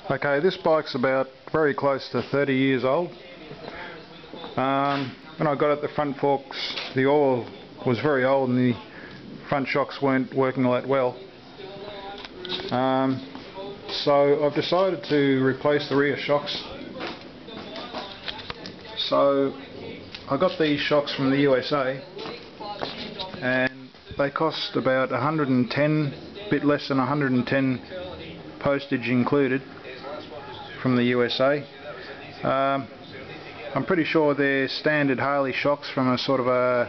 Okay, this bike's about very close to 30 years old. When I got it, the front forks, the oil was very old and the front shocks weren't working all that well. So I've decided to replace the rear shocks. So I got these shocks from the USA and they cost about 110, a bit less than 110 postage included from the USA. I'm pretty sure they're standard Harley shocks from a sort of a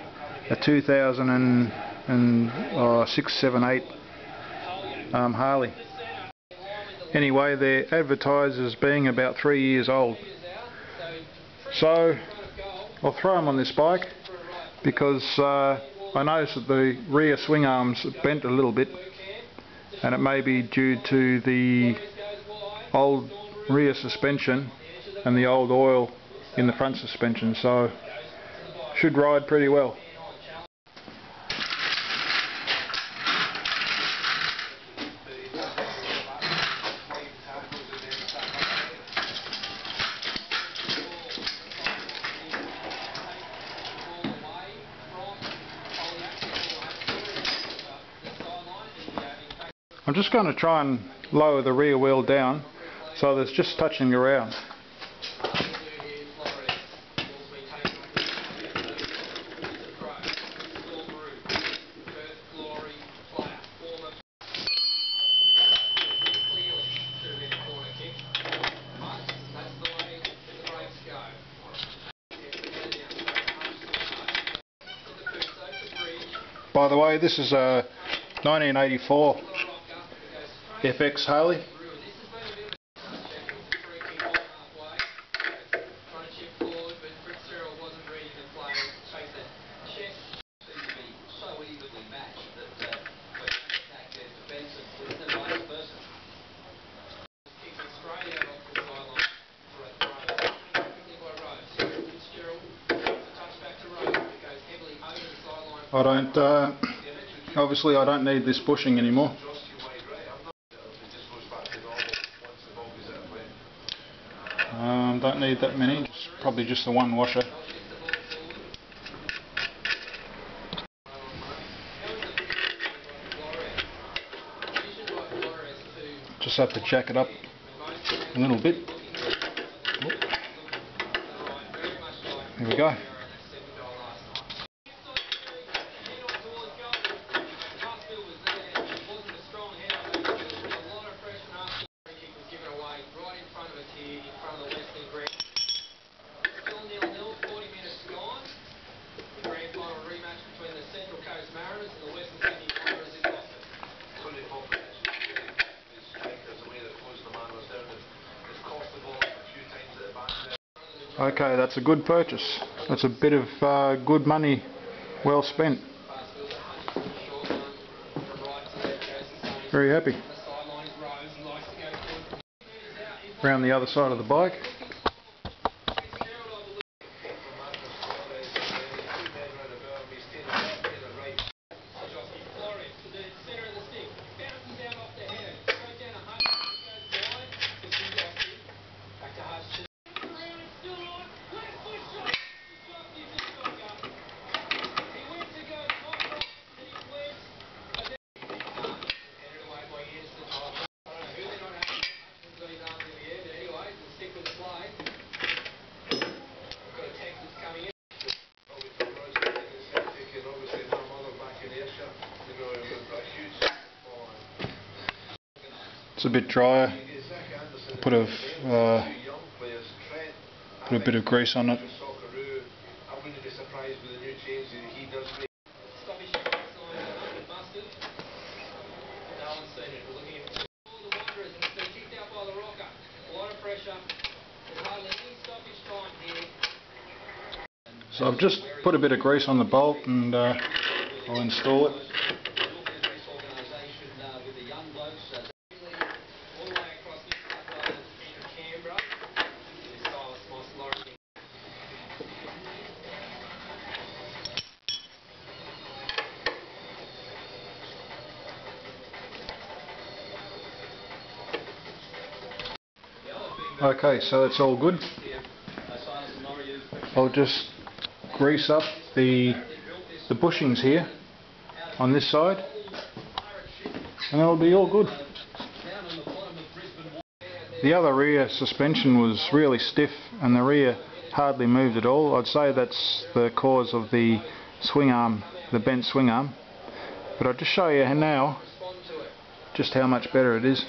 2006, 7, 8 Harley. Anyway, they're advertised as being about 3 years old. So I'll throw them on this bike because I noticed that the rear swing arms bent a little bit, and it may be due to the old rear suspension and the old oil in the front suspension, so should ride pretty well. I'm just going to try and lower the rear wheel down so that it's just touching the ground. By the way, this is a 1984 FX Harley. Obviously I don't need this bushing anymore. Don't need that many, probably just the one washer. Just have to jack it up a little bit. Here we go. Okay, that's a good purchase. That's a bit of good money well spent. Very happy. Around the other side of the bike. It's a bit drier. Put a bit of grease on it. So I've just put a bit of grease on the bolt and I'll install it. Okay, so it's all good. I'll just grease up the bushings here on this side and it'll be all good. The other rear suspension was really stiff and the rear hardly moved at all. I'd say that's the cause of the swing arm, the bent swing arm. But I'll just show you now just how much better it is.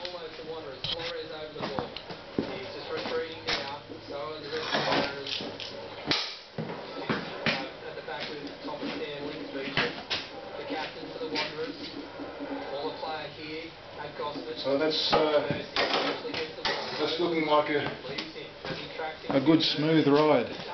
So that's looking like a good smooth ride.